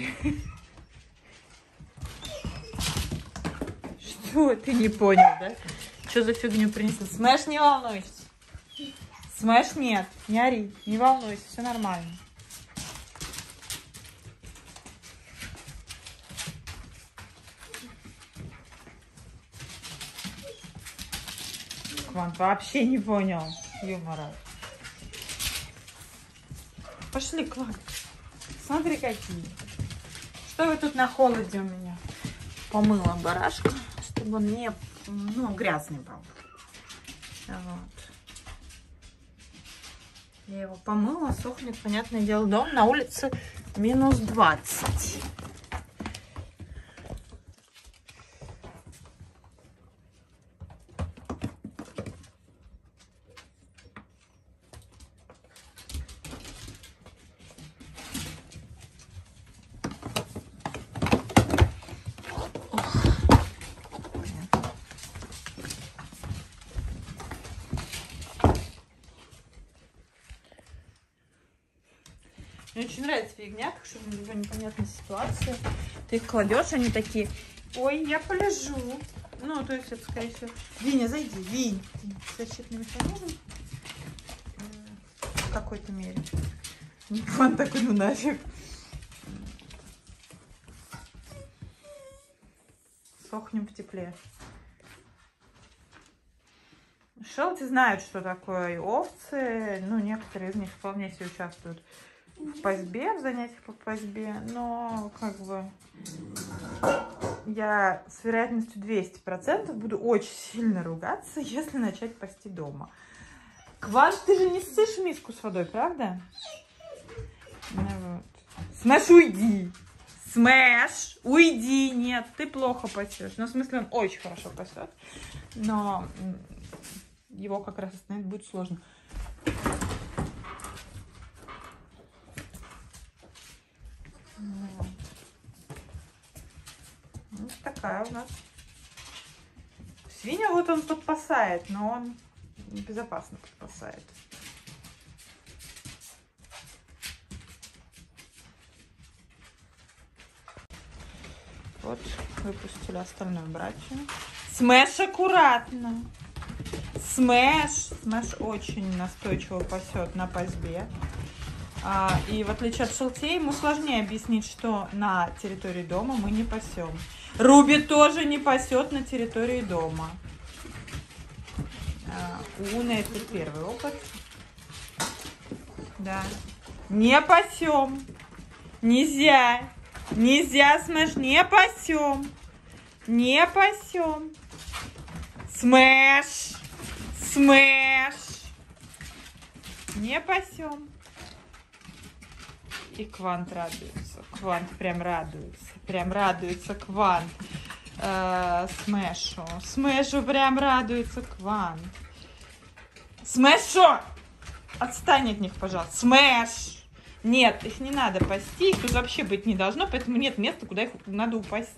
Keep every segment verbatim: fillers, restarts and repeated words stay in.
Что, ты не понял, да? Что за фигню принесла? Смэш, не волнуйся. Смэш, нет, не ори, не волнуйся, все нормально. Квант вообще не понял юмора. Пошли, Квант. Смотри, какие. Что вы тут на холоде у меня? Помыла барашка, чтобы он не, ну, грязный был. Вот. Я его помыла, сохнет, понятное дело. Дом на улице минус двадцать. Мне очень нравится фигня, так что в непонятной ситуации. Ты их кладешь, они такие, ой, я полежу. Ну, то есть это, скорее всего... Виня, зайди, Винь. Защитный механизм в какой-то мере. Он такой, ну нафиг. Сохнем в тепле. Шелти знают, что такое овцы. Ну, некоторые из них вполне себе участвуют в пасьбе, в занятиях по пасьбе, но как бы я с вероятностью двести процентов буду очень сильно ругаться, если начать пасти дома. Квант, ты же не ссышь миску с водой, правда? Ну, вот. Смэш, уйди! Смэш, уйди! Нет, ты плохо пасешь. Ну, в смысле, он очень хорошо пасет, но его как раз остановить будет сложно. Вот. Вот такая у нас. Свинья, вот он подпасает, но он безопасно подпасает. Вот, выпустили остальную братью. Смэш, аккуратно. Смэш. Смэш очень настойчиво пасет на пасьбе. А, и в отличие от Шелтей, ему сложнее объяснить, что на территории дома мы не пасем. Руби тоже не пасет на территории дома. А, у Уны это первый опыт. Да. Не пасем. Нельзя. Нельзя, Смэш, не пасем. Не пасем. Смэш. Смэш. Не пасем. И Квант радуется. Квант прям радуется. Прям радуется Квант. Э, Смэшу. Смэшу прям радуется Квант. Смэшу! Отстань от них, пожалуйста. Смэш! Нет, их не надо пасти. Их тут вообще быть не должно, поэтому нет места, куда их надо упасти.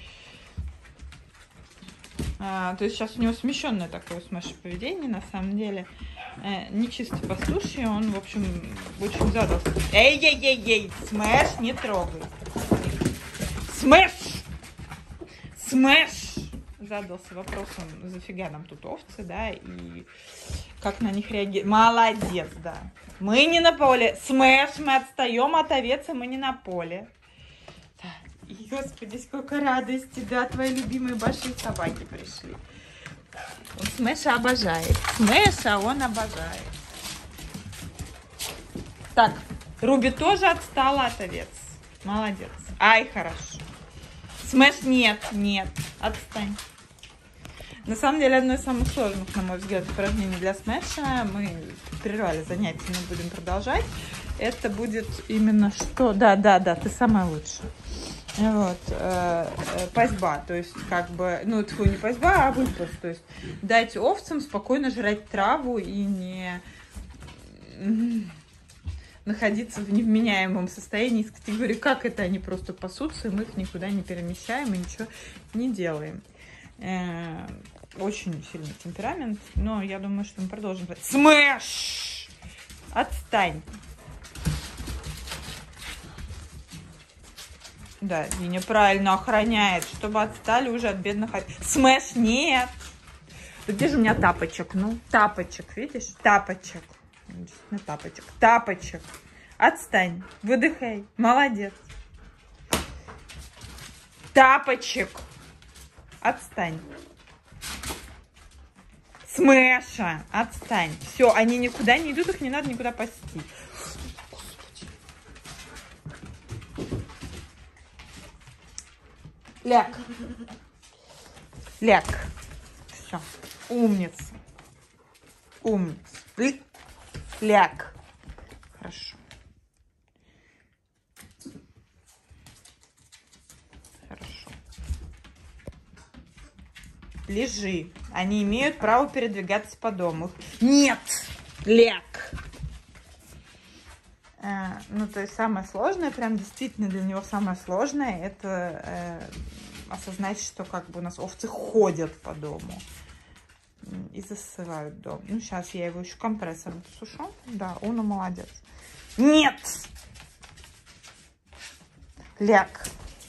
А, то есть сейчас у него смещенное такое Смэш поведение, на самом деле. Э, не чисто пастушье, он, в общем, очень задался. Эй-ей-ей-ей, Смэш, не трогай. Смэш! Смэш! Задался вопросом, зафига нам тут овцы, да, и как на них реагировать. Молодец, да. Мы не на поле. Смэш, мы отстаем от овец, и мы не на поле. Так, и, господи, сколько радости, да, твои любимые большие собаки пришли. Он Смэша обожает. Смэша он обожает. Так, Руби тоже отстала от овец. Молодец. Ай, хорошо. Смэш, нет, нет, отстань. На самом деле, одно из самых сложных, на мой взгляд, упражнений для Смэша. Мы прервали занятия, мы будем продолжать. Это будет именно что? Да, да, да, ты самая лучшая. Вот, э, э, пасьба, то есть как бы, ну, тьфу, не пасьба, а выпас, то есть дать овцам спокойно жрать траву и не находиться в невменяемом состоянии с категории, как это они просто пасутся, и мы их никуда не перемещаем и ничего не делаем. Э, очень сильный темперамент, но я думаю, что мы продолжим. Смэш! Отстань! Да, Диня правильно охраняет, чтобы отстали уже от бедных. Смэш, нет. Да где же у меня тапочек? Ну, тапочек, видишь? Тапочек. Действительно, тапочек. Тапочек. Отстань. Выдыхай. Молодец. Тапочек. Отстань. Смэша. Отстань. Все, они никуда не идут, их не надо никуда пасти. Ляг. Ляг. Все. Умница. Умница. Ляг. Хорошо. Хорошо. Лежи. Они имеют право передвигаться по дому. Нет. Ляг. А, ну, то есть самое сложное, прям действительно для него самое сложное, это э, осознать, что как бы у нас овцы ходят по дому и засывают дом. Ну, сейчас я его еще компрессором сушу. Да, Уна молодец. Нет! Ляг.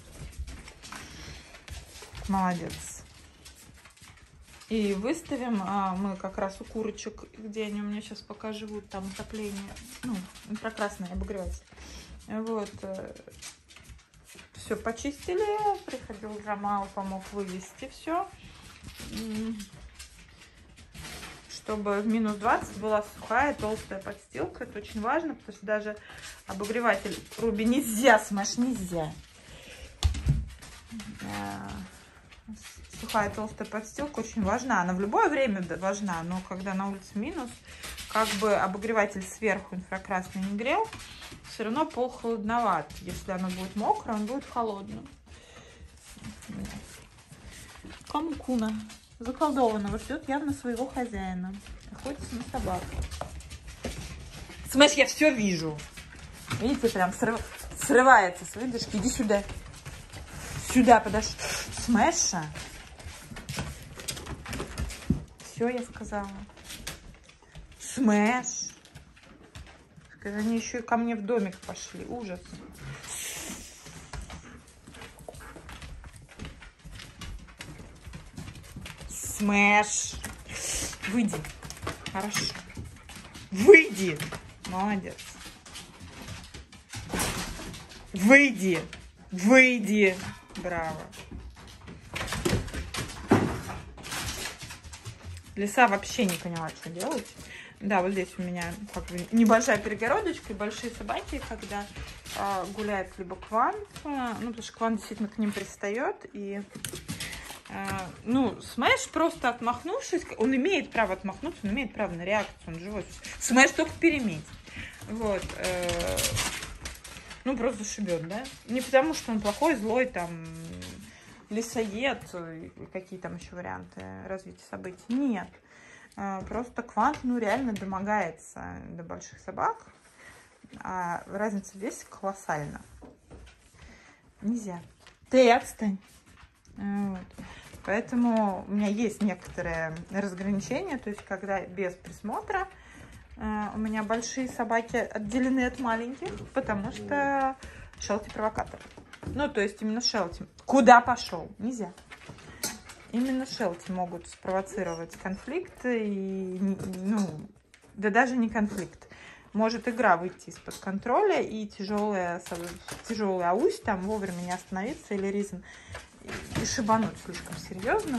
Молодец. И выставим, а, мы как раз у курочек, где они у меня сейчас пока живут, там отопление, ну, инфракрасный обогреватель. Вот. Все почистили, приходил Джамал, помог вывести все. Чтобы в минус двадцать была сухая, толстая подстилка. Это очень важно, потому что даже обогреватель Руби нельзя, Смэш, нельзя. Сухая толстая подстилка очень важна. Она в любое время важна, но когда на улице минус, как бы обогреватель сверху инфракрасный не грел, все равно пол холодноват. Если оно будет мокро, он будет холодным. Камукуна заколдованного ждет явно своего хозяина. Охотится на собаку. Смэш, я все вижу. Видите, прям срыв... срывается с выдержки. Иди сюда. Сюда подошли. Смэша. Все, я сказала. Смэш. Скажи, они еще и ко мне в домик пошли. Ужас. Смэш. Выйди. Хорошо. Выйди. Молодец. Выйди. Выйди. Браво. Лиса вообще не поняла, что делать. Да, вот здесь у меня как бы небольшая перегородочка, и большие собаки, когда э, гуляет либо Квант, э, ну, потому что Квант действительно к ним пристает, и, э, ну, Смэш просто отмахнувшись, он имеет право отмахнуться, он имеет право на реакцию, он живой. Смэш только переметь. Вот. Э, ну, просто зашибет, да? Не потому, что он плохой, злой, там, лисоед, какие там еще варианты развития событий. Нет. Просто Квант, ну, реально домогается до больших собак. А разница в весе колоссальна. Нельзя. Ты отстань. Вот. Поэтому у меня есть некоторые разграничения. То есть, когда без присмотра у меня большие собаки отделены от маленьких, потому что Шелти провокатор. Ну, то есть именно Шелти. Куда пошел? Нельзя. Именно Шелти могут спровоцировать конфликт. И, ну, да даже не конфликт. Может игра выйти из-под контроля, и тяжелая, тяжелая аусь там вовремя не остановиться, или Ризен, и шибануть слишком серьезно.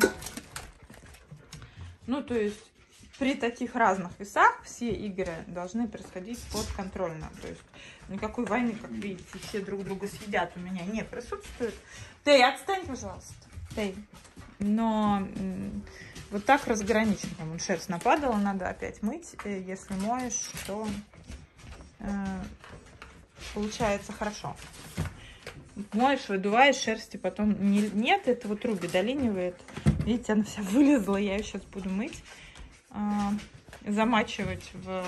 Ну, то есть при таких разных весах все игры должны происходить подконтрольно. То есть никакой войны, как видите, все друг друга съедят, у меня не присутствует. Ты отстань, пожалуйста. Ты. Но вот так разграничен. Там шерсть нападала, надо опять мыть. Если моешь, то э, получается хорошо. Моешь, выдуваешь, шерсти потом не, нет. Это вот Руби долинивает. Видите, она вся вылезла. Я ее сейчас буду мыть. Замачивать в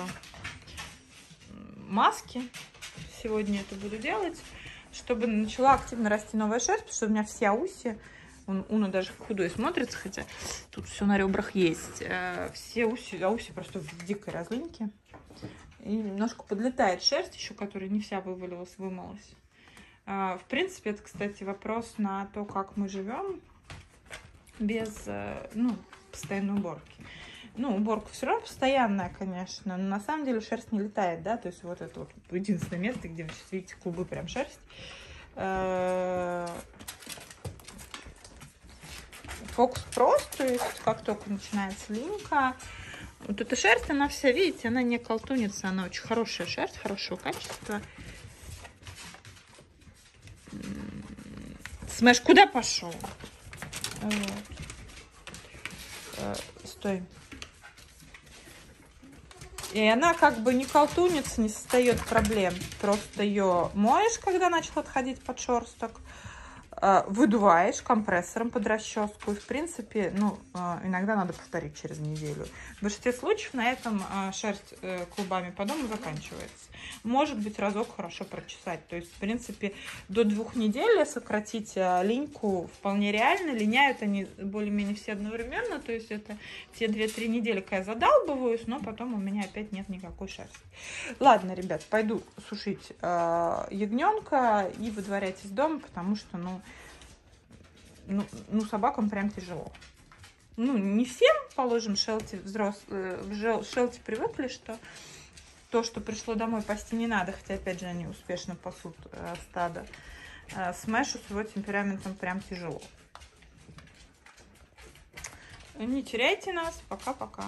маске. Сегодня это буду делать, чтобы начала активно расти новая шерсть, потому что у меня все ауси, он, Уна даже худой смотрится, хотя тут все на ребрах есть. Все ауси, ауси просто в дикой разлинке. И немножко подлетает шерсть еще, которая не вся вывалилась, вымылась. В принципе, это, кстати, вопрос на то, как мы живем без, ну, постоянной уборки. Ну, уборка все равно постоянная, конечно, но на самом деле шерсть не летает, да, то есть вот это вот единственное место, где вы сейчас видите клубы прям шерсть. Фокус прост, то есть как только начинается линька, вот эта шерсть, она вся, видите, она не колтунится, она очень хорошая шерсть, хорошего качества. Смэш, куда пошел? Вот. Стой. И она как бы не колтунится, не создает проблем. Просто ее моешь, когда начал отходить подшерсток, выдуваешь компрессором под расческу. И, в принципе, ну, иногда надо повторить через неделю. В большинстве случаев на этом шерсть клубами по дому заканчивается. Может быть, разок хорошо прочесать. То есть, в принципе, до двух недель сократить линьку вполне реально. Линяют они более-менее все одновременно. То есть, это те две-три недели, когда я задалбываюсь, но потом у меня опять нет никакой шерсти. Ладно, ребят, пойду сушить э, ягненка и выдворять из дома, потому что, ну, ну, ну, собакам прям тяжело. Ну, не всем, положим, шелти взрослые, в шелти привыкли, что то, что пришло домой, пасти не надо, хотя, опять же, они успешно пасут э, стадо. Э, Смэшу с его темпераментом прям тяжело. Не теряйте нас. Пока-пока.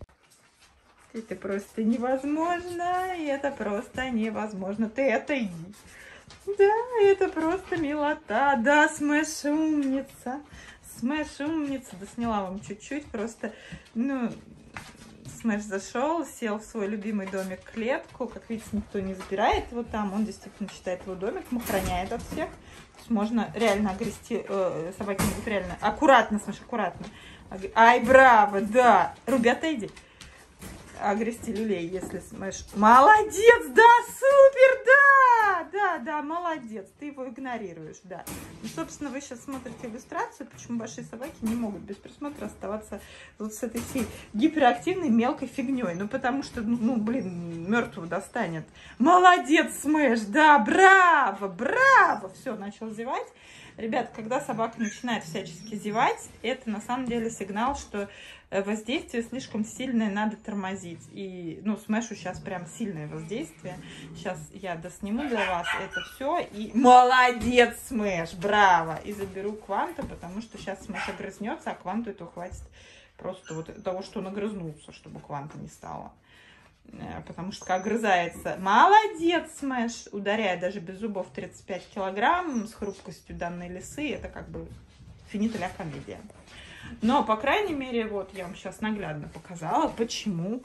Это просто невозможно. Это просто невозможно. Ты это иди. Да, это просто милота. Да, Смэш умница. Смэш умница. Да, сняла вам чуть-чуть. Просто, ну... Смэш зашел, сел в свой любимый домик, клетку. Как видите, никто не запирает его там. Он действительно считает его домиком, охраняет от всех. То есть можно реально огрести, э, собаки могут реально... Аккуратно, Смэш, аккуратно. Ай, браво, да. Руби, отойди. Огрести люлей, если Смэш... Молодец, да, супер, да! Да, да, молодец. Ты его игнорируешь, да. Ну, собственно, вы сейчас смотрите иллюстрацию, почему большие собаки не могут без присмотра оставаться вот с этой всей гиперактивной мелкой фигней. Ну, потому что, ну, блин, мертвого достанет. Молодец, Смэш, да, браво, браво. Все, начал зевать. Ребят, когда собака начинает всячески зевать, это на самом деле сигнал, что воздействие слишком сильное, надо тормозить. И, ну, Смэшу сейчас прям сильное воздействие. Сейчас я досниму для вас это все. И молодец, Смэш, браво! И заберу Кванта, потому что сейчас Смэш огрызнется, а Кванту этого хватит просто вот того, что он огрызнулся, чтобы Кванта не стало. Потому что огрызается. Молодец, Смэш! Ударяя даже без зубов тридцать пять килограмм с хрупкостью данной лисы, это как бы финита ля комедия. Но, по крайней мере, вот я вам сейчас наглядно показала, почему.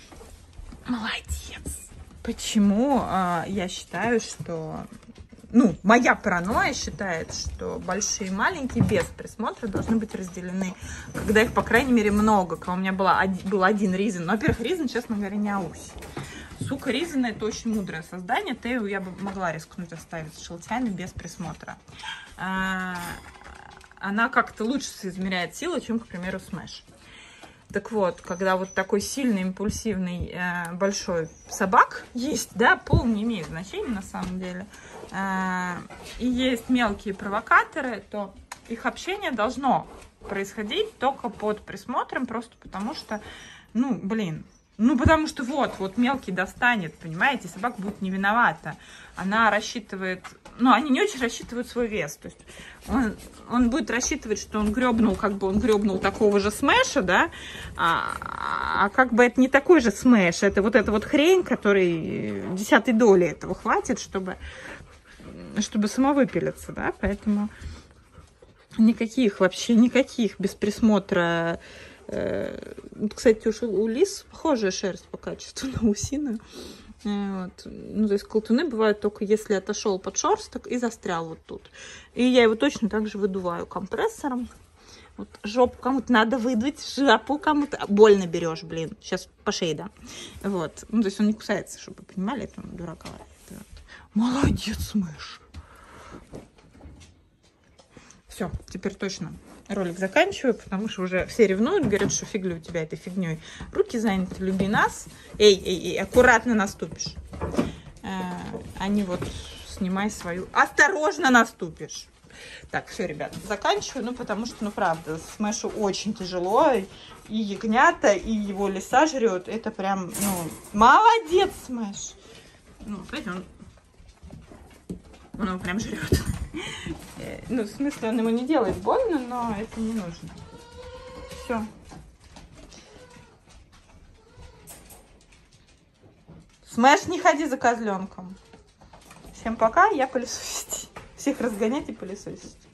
Молодец! Почему э, я считаю, что... Ну, моя паранойя считает, что большие и маленькие без присмотра должны быть разделены, когда их, по крайней мере, много. Когда у меня была, был один Ризен. Но, во-первых, Ризен, честно говоря, не ауси. Сука, Ризен — это очень мудрое создание. Тею я бы могла рискнуть оставить с шелтями без присмотра. А, она как-то лучше соизмеряет силы, чем, к примеру, Смэш. Так вот, когда вот такой сильный, импульсивный, э, большой собак есть, да, пол не имеет значения на самом деле, э, и есть мелкие провокаторы, то их общение должно происходить только под присмотром, просто потому что, ну, блин, ну, потому что вот, вот мелкий достанет, понимаете, собака будет не виновата. Она рассчитывает, ну, они не очень рассчитывают свой вес. То есть он, он будет рассчитывать, что он гребнул, как бы он гребнул такого же Смэша, да, а, а как бы это не такой же Смэш, это вот эта вот хрень, которой десятой доли этого хватит, чтобы, чтобы самовыпилиться, да, поэтому никаких вообще, никаких без присмотра. Кстати, уж у лис похожая шерсть по качеству на усиную. Вот. Ну, то есть колтуны бывают только если отошел подшерсток и застрял вот тут. И я его точно так же выдуваю компрессором. Вот жопу кому-то надо выдуть, жопу кому-то. Больно берешь, блин. Сейчас по шее, да. Вот. Ну, то есть он не кусается, чтобы вы понимали, это он дураковатый. Вот. Молодец, мышь. Все, теперь точно ролик заканчиваю, потому что уже все ревнуют, говорят, что фигля у тебя этой фигней. Руки заняты, люби нас. Эй, эй, эй, аккуратно наступишь. Они вот снимай свою. Осторожно наступишь. Так, все, ребят, заканчиваю, ну, потому что, ну, правда, Смешу очень тяжело, и ягнята, и его лиса жрет, это прям, ну, молодец, Смеш. Ну, смотрите, он, он его прям жрет. Ну, в смысле, он ему не делает больно, но это не нужно. Все. Смеш, не ходи за козленком. Всем пока, я пылесосить. Всех разгонять и пылесосить.